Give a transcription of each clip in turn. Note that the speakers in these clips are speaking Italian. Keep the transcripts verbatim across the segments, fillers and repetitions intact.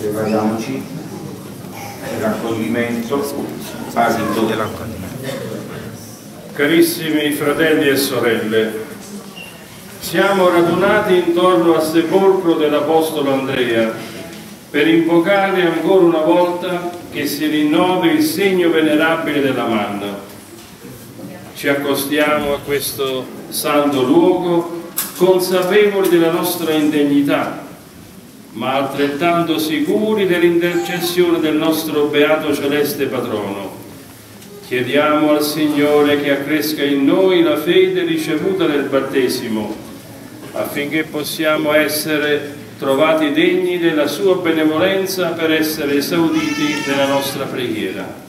Prepariamoci per l'accoglimento. Parito dell'accoglimento. Carissimi fratelli e sorelle, siamo radunati intorno al sepolcro dell'Apostolo Andrea per invocare ancora una volta che si rinnovi il segno venerabile della manna. Ci accostiamo a questo santo luogo consapevoli della nostra indegnità, ma altrettanto sicuri dell'intercessione del nostro beato celeste patrono. Chiediamo al Signore che accresca in noi la fede ricevuta nel battesimo, affinché possiamo essere trovati degni della sua benevolenza per essere esauditi nella nostra preghiera.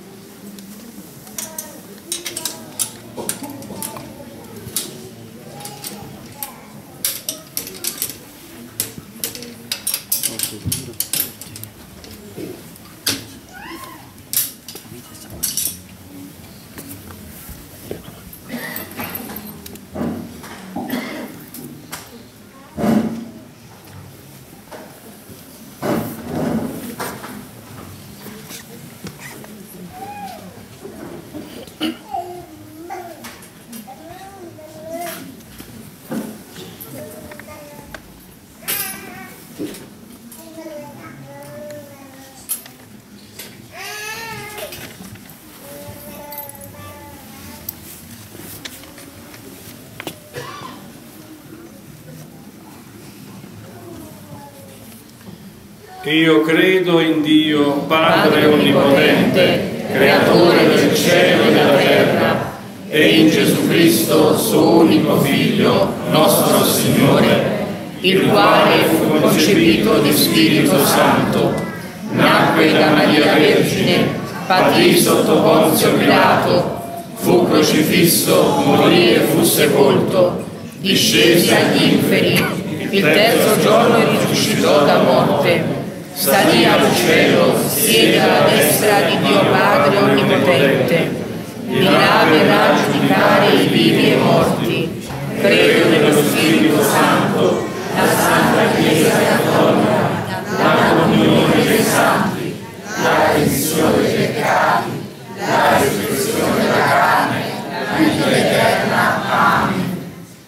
Io credo in Dio, Padre Onnipotente, Creatore del cielo e della terra, e in Gesù Cristo, suo unico Figlio, nostro Signore, il quale fu concepito di Spirito Santo, nacque da Maria Vergine, patì sotto Ponzio Pilato, fu crocifisso, morì e fu sepolto, discese agli inferi, il terzo giorno risuscitò da morte, salì al cielo, siede alla destra di Dio Padre Onnipotente, di là verrà a giudicare i vivi e i morti. Credo nello Spirito Santo, la Santa Chiesa Cattolica, la comunione dei santi, la remissione dei peccati, la resurrezione della carne, la vita eterna. Amen.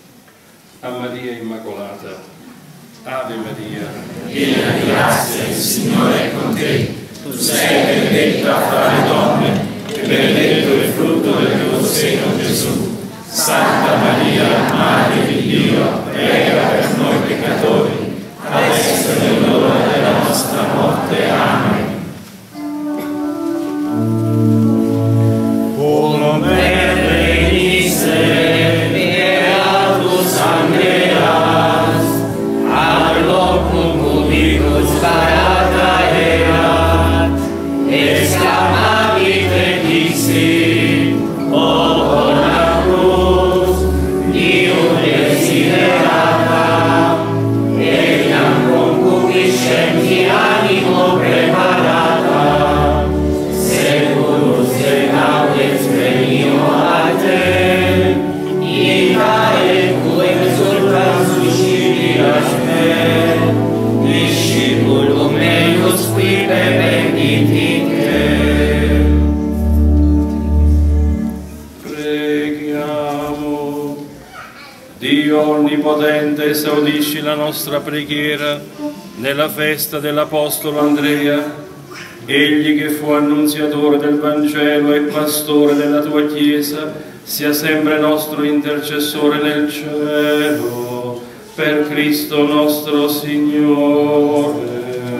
A Maria Immacolata. Ave Maria, piena di grazia, il Signore è con te. Tu sei benedetta fra le donne, e benedetto il frutto del tuo seno, Gesù. Santa Maria, Madre di Dio, prega per noi peccatori, adesso è l'ora della nostra morte. Amen. Cum benedicisse beatus Andreas, ad locum cubicus parata erat, exclamavit et dixit, o bona cruz, Dio desiderata, etiam concupiscenti animo preparata, securus et audex venio a te, ita equum exultans suscipias me, discipulum eius quipe benedicite. preghiamo. Dio Onnipotente, esaudisci la nostra preghiera nella festa dell'Apostolo Andrea. Egli che fu annunziatore del Vangelo e pastore della tua Chiesa, sia sempre nostro intercessore nel cielo, per Cristo nostro Signore.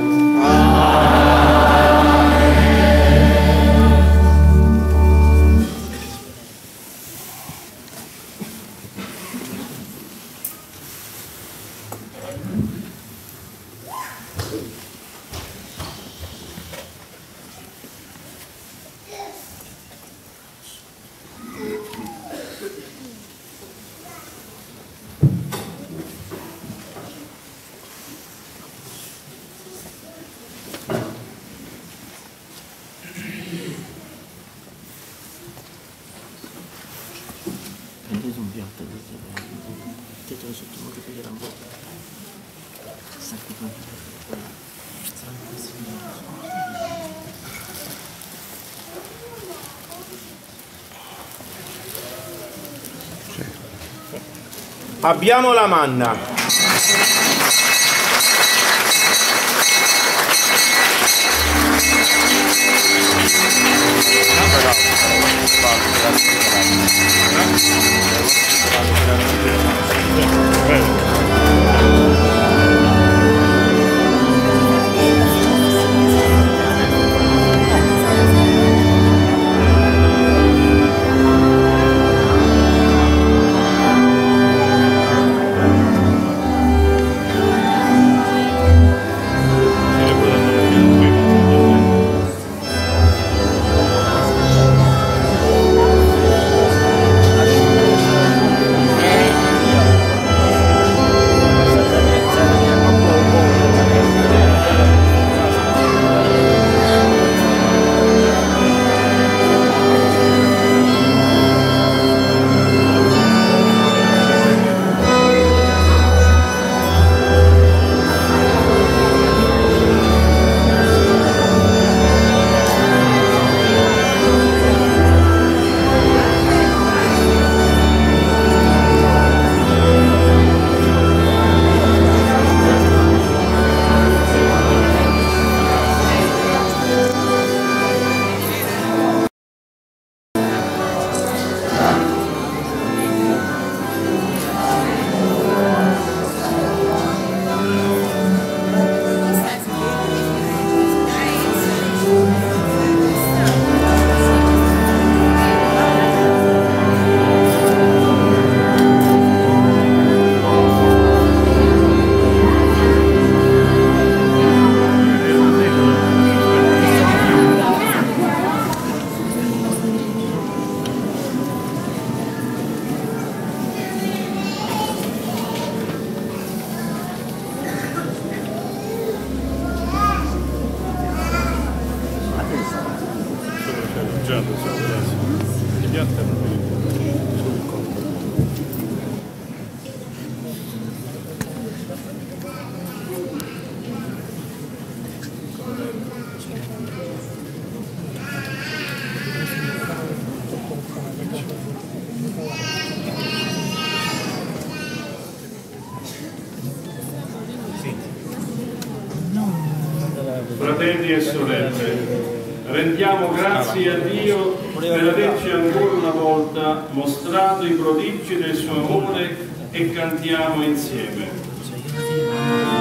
Prendete un piatto, mettetelo sotto modo che gliela bocca. Sacco Abbiamo la manna. Fratelli e sorelle, rendiamo grazie a Dio per averci ancora una volta mostrato i prodigi del suo amore e cantiamo insieme.